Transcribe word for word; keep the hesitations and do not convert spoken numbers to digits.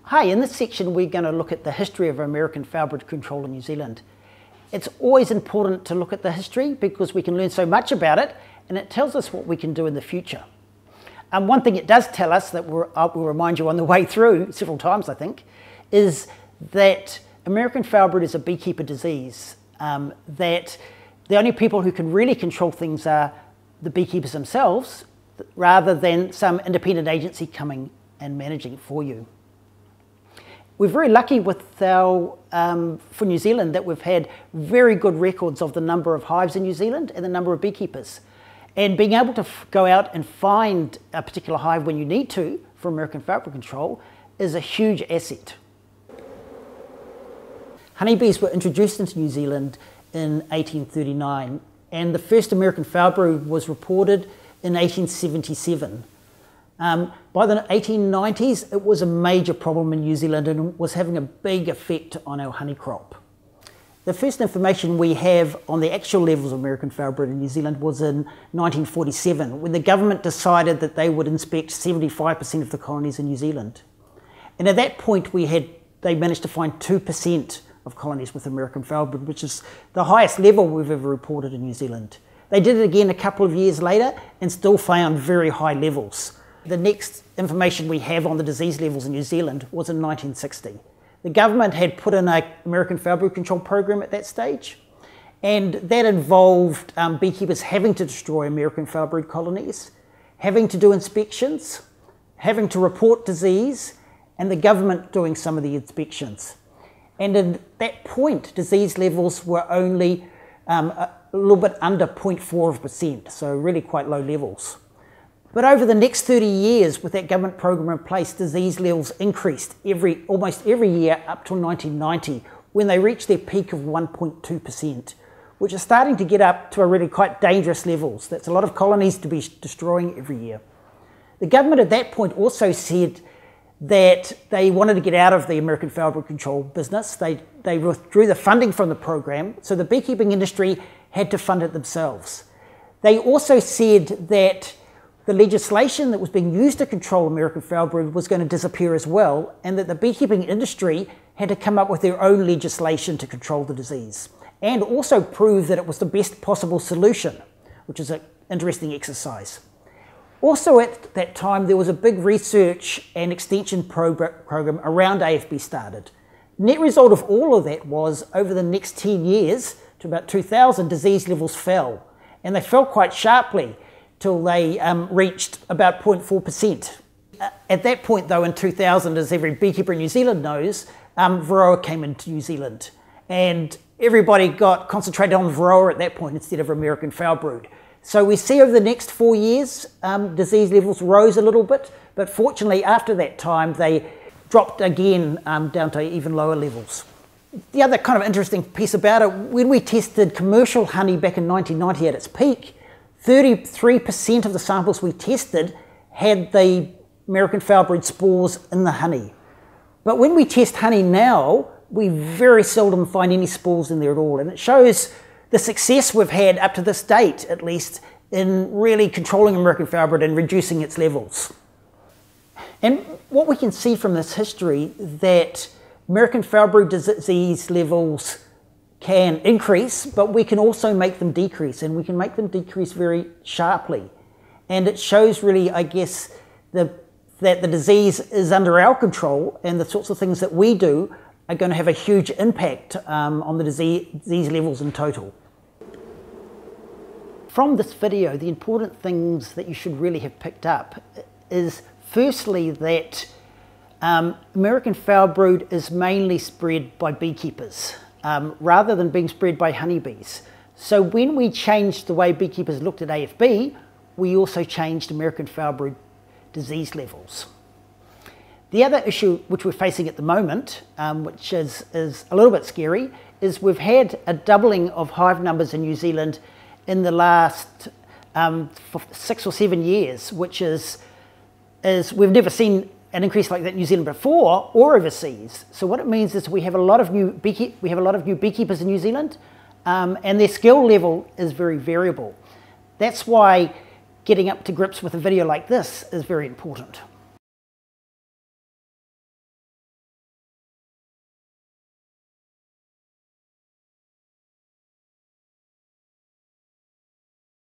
Hi, in this section we're going to look at the history of American foulbrood control in New Zealand. It's always important to look at the history because we can learn so much about it and it tells us what we can do in the future. Um, one thing it does tell us that we're, I will remind you on the way through several times I think, is that American foulbrood is a beekeeper disease, um, that the only people who can really control things are the beekeepers themselves rather than some independent agency coming and managing it for you. We're very lucky with our, um, for New Zealand that we've had very good records of the number of hives in New Zealand and the number of beekeepers. And being able to f go out and find a particular hive when you need to for American foulbrood control is a huge asset. Honeybees were introduced into New Zealand in eighteen thirty-nine and the first American foulbrood was reported in eighteen seventy-seven. Um, by the eighteen nineties, it was a major problem in New Zealand and was having a big effect on our honey crop. The first information we have on the actual levels of American foulbrood in New Zealand was in nineteen forty-seven, when the government decided that they would inspect seventy-five percent of the colonies in New Zealand. And at that point, we had they managed to find two percent of colonies with American foulbrood, which is the highest level we've ever reported in New Zealand. They did it again a couple of years later and still found very high levels. The next information we have on the disease levels in New Zealand was in nineteen sixty. The government had put in an American foulbrood control program at that stage, and that involved um, beekeepers having to destroy American foulbrood colonies, having to do inspections, having to report disease, and the government doing some of the inspections. And at that point, disease levels were only um, a little bit under zero point four percent, so really quite low levels. But over the next thirty years, with that government program in place, disease levels increased every, almost every year up till nineteen ninety, when they reached their peak of one point two percent, which is starting to get up to a really quite dangerous levels. That's a lot of colonies to be destroying every year. The government at that point also said that they wanted to get out of the American foulbrood control business. They, they withdrew the funding from the program, so the beekeeping industry had to fund it themselves. They also said that the legislation that was being used to control American foulbrood was going to disappear as well, and that the beekeeping industry had to come up with their own legislation to control the disease, and also prove that it was the best possible solution, which is an interesting exercise. Also at that time, there was a big research and extension program around A F B started. Net result of all of that was, over the next ten years, to about two thousand, disease levels fell, and they fell quite sharply, till they um, reached about zero point four percent. Uh, at that point though, in two thousand, as every beekeeper in New Zealand knows, um, Varroa came into New Zealand. And everybody got concentrated on Varroa at that point instead of American foulbrood. So we see over the next four years, um, disease levels rose a little bit, but fortunately after that time, they dropped again um, down to even lower levels. The other kind of interesting piece about it, when we tested commercial honey back in nineteen ninety at its peak, thirty-three percent of the samples we tested had the American foulbrood spores in the honey. But when we test honey now, we very seldom find any spores in there at all. And it shows the success we've had up to this date, at least, in really controlling American foulbrood and reducing its levels. And what we can see from this history, that American foulbrood disease levels can increase, but we can also make them decrease, and we can make them decrease very sharply. And it shows really, I guess, the, that the disease is under our control, and the sorts of things that we do are going to have a huge impact um, on the disease, disease levels in total. From this video, the important things that you should really have picked up is, firstly, that um, American foulbrood is mainly spread by beekeepers, Um, rather than being spread by honeybees. So when we changed the way beekeepers looked at A F B, we also changed American foulbrood disease levels. The other issue which we're facing at the moment, um, which is, is a little bit scary, is we've had a doubling of hive numbers in New Zealand in the last um, six or seven years, which is, is we've never seen an increase like that in New Zealand before or overseas. So what it means is we have a lot of new beekeep we have a lot of new beekeepers in New Zealand, um, and their skill level is very variable. That's why getting up to grips with a video like this is very important.